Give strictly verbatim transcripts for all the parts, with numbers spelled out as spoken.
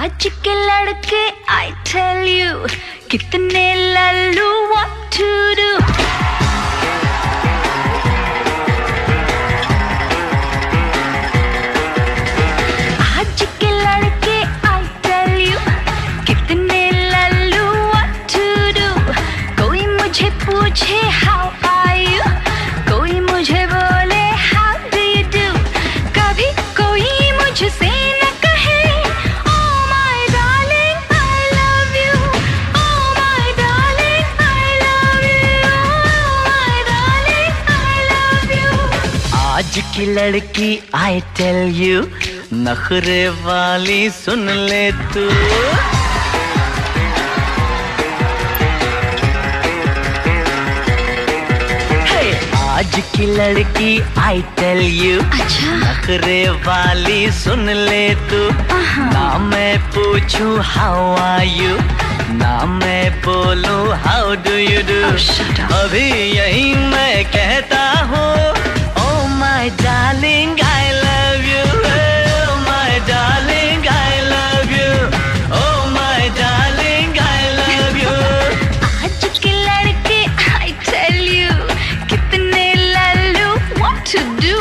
आज के लड़के I tell you कितने लल्लू what to do। आज के लड़के I tell you कितने लल्लू what to do। कोई मुझे पूछे how are you, कोई मुझे बोले how do you do। कभी कोई मुझसे आज की लड़की I tell you नखरे वाली सुन ले तू। hey! आज की लड़की I tell you अच्छा? नखरे वाली सुन ले तू। ना मैं पूछूं how are you, ना मैं बोलूं how do you do। oh, अभी यही मैं कहता हूँ my darling, I love you. Oh, my darling, I love you. Oh, my darling, I love you. आज के लड़के I tell you कितने लल्लू what to do।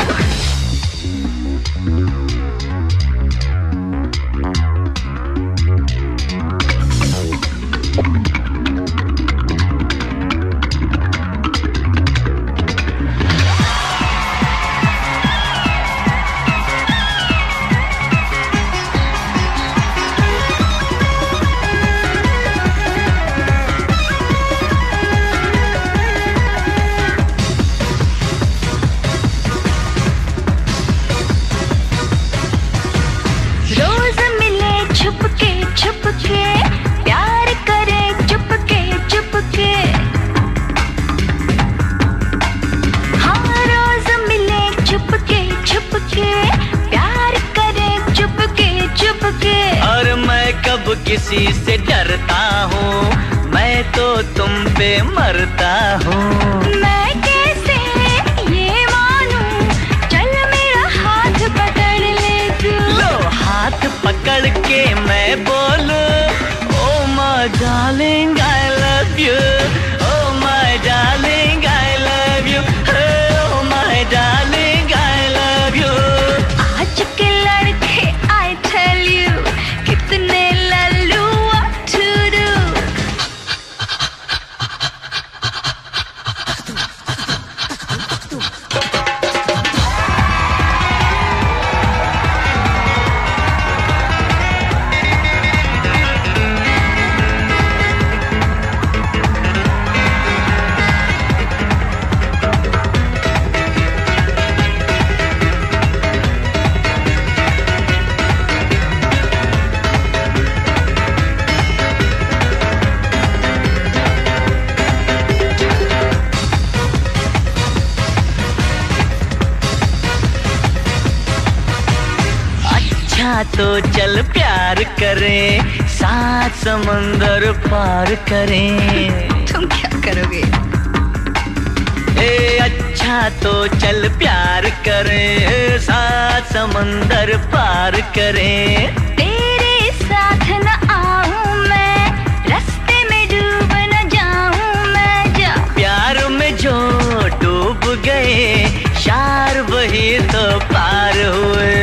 कब किसी से डरता हूँ, मैं तो तुम पे मरता हूँ। मैं कैसे ये मानूं, चल मेरा हाथ पकड़ ले तू। लो हाथ पकड़ के मैं बोलूं oh my darling I love you, oh my darling I love you, oh my darling I love you। आज के लड़के I tell you कितने तो चल प्यार करें, साथ समंदर पार करें। तुम क्या करोगे? ए अच्छा तो चल प्यार करें, साथ समंदर पार करें। तेरे साथ न आऊं मैं, रास्ते में डूब न जाऊं मैं। जा प्यार में जो डूब गए, शार वही तो पार हुए।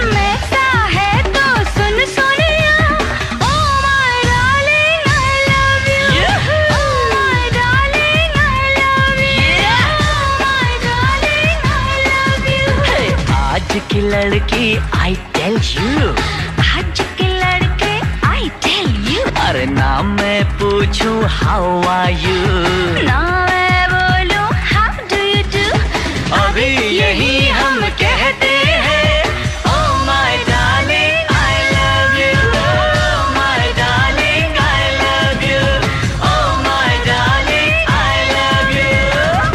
आज की लड़की I tell you, आज के लड़के I tell you। अरे ना मैं पूछूं how are you, ना मैं बोलूं how do you do। अभी यही हम कहते हैं oh my darling I love you, oh my darling I love you, oh my darling I love you।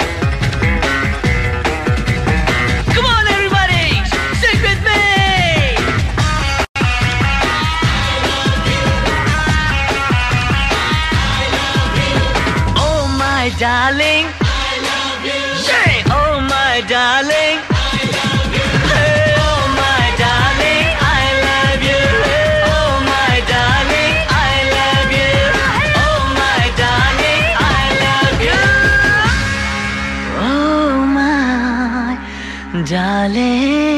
Come on everybody, sing with me। Oh my darling I love you, say oh my darling I love you, hey oh my darling I love you, hey, oh जाले